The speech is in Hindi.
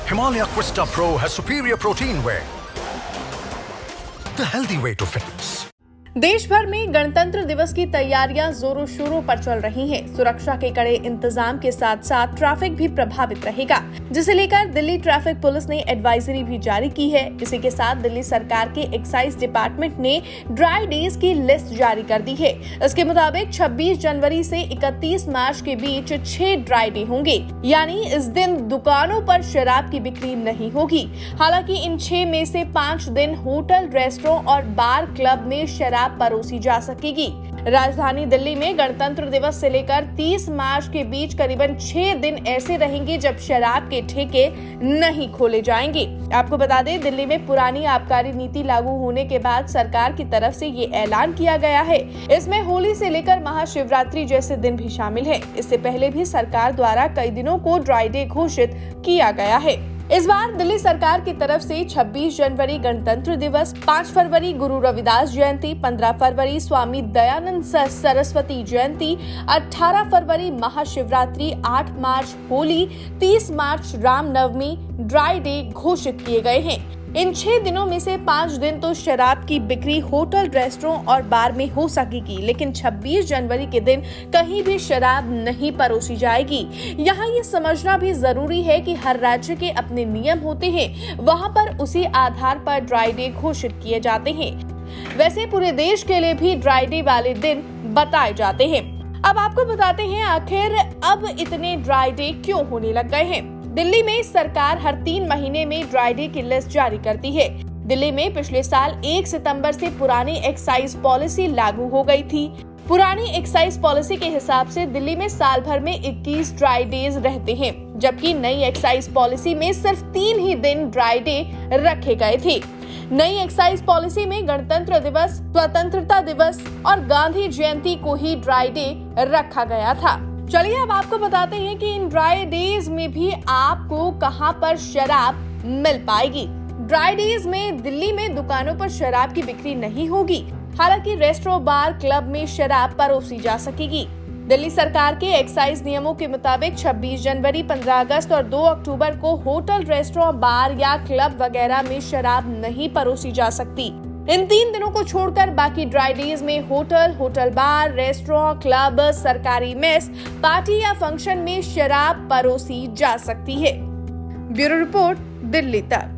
Himalaya Quista Pro has superior protein whey, the healthy way to fitness. देश भर में गणतंत्र दिवस की तैयारियां जोरों शोरों पर चल रही हैं। सुरक्षा के कड़े इंतजाम के साथ साथ ट्रैफिक भी प्रभावित रहेगा, जिसे लेकर दिल्ली ट्रैफिक पुलिस ने एडवाइजरी भी जारी की है। इसी के साथ दिल्ली सरकार के एक्साइज डिपार्टमेंट ने ड्राई डेज की लिस्ट जारी कर दी है। इसके मुताबिक 26 जनवरी से 31 मार्च के बीच 6 ड्राई डे होंगे, यानी इस दिन दुकानों पर शराब की बिक्री नहीं होगी। हालांकि इन 6 में से 5 दिन होटल, रेस्टोरेंट और बार क्लब में शराब परोसी जा सकेगी। राजधानी दिल्ली में गणतंत्र दिवस से लेकर 30 मार्च के बीच करीबन 6 दिन ऐसे रहेंगे जब शराब के ठेके नहीं खोले जाएंगे। आपको बता दें, दिल्ली में पुरानी आबकारी नीति लागू होने के बाद सरकार की तरफ से ये ऐलान किया गया है। इसमें होली से लेकर महाशिवरात्रि जैसे दिन भी शामिल है। इससे पहले भी सरकार द्वारा कई दिनों को ड्राई डे घोषित किया गया है। इस बार दिल्ली सरकार की तरफ से 26 जनवरी गणतंत्र दिवस, 5 फरवरी गुरु रविदास जयंती, 15 फरवरी स्वामी दयानंद सरस्वती जयंती, 18 फरवरी महाशिवरात्रि, 8 मार्च होली, 30 मार्च रामनवमी ड्राई डे घोषित किए गए हैं। इन 6 दिनों में से 5 दिन तो शराब की बिक्री होटल, रेस्टोरेंट और बार में हो सकेगी, लेकिन 26 जनवरी के दिन कहीं भी शराब नहीं परोसी जाएगी। यहाँ ये समझना भी जरूरी है कि हर राज्य के अपने नियम होते हैं, वहाँ पर उसी आधार पर ड्राई डे घोषित किए जाते हैं। वैसे पूरे देश के लिए भी ड्राई डे वाले दिन बताए जाते हैं। अब आपको बताते हैं आखिर अब इतने ड्राई डे क्यों होने लग गए हैं। दिल्ली में सरकार हर 3 महीने में ड्राई डे की लिस्ट जारी करती है। दिल्ली में पिछले साल 1 सितंबर से पुरानी एक्साइज पॉलिसी लागू हो गई थी। पुरानी एक्साइज पॉलिसी के हिसाब से दिल्ली में साल भर में 21 ड्राई डेज रहते हैं, जबकि नई एक्साइज पॉलिसी में सिर्फ 3 ही दिन ड्राई डे रखे गए थे। नई एक्साइज पॉलिसी में गणतंत्र दिवस, स्वतंत्रता दिवस और गांधी जयंती को ही ड्राई डे रखा गया था। चलिए अब आपको बताते हैं कि इन ड्राई डेज में भी आपको कहां पर शराब मिल पाएगी। ड्राई डेज में दिल्ली में दुकानों पर शराब की बिक्री नहीं होगी। हालांकि रेस्टोरेंट, बार, क्लब में शराब परोसी जा सकेगी। दिल्ली सरकार के एक्साइज नियमों के मुताबिक 26 जनवरी, 15 अगस्त और 2 अक्टूबर को होटल, रेस्टोरेंट, बार या क्लब वगैरह में शराब नहीं परोसी जा सकती। इन 3 दिनों को छोड़कर बाकी ड्राई डेज में होटल बार, रेस्टोरेंट, क्लब, सरकारी मेस, पार्टी या फंक्शन में शराब परोसी जा सकती है। ब्यूरो रिपोर्ट, दिल्ली तक।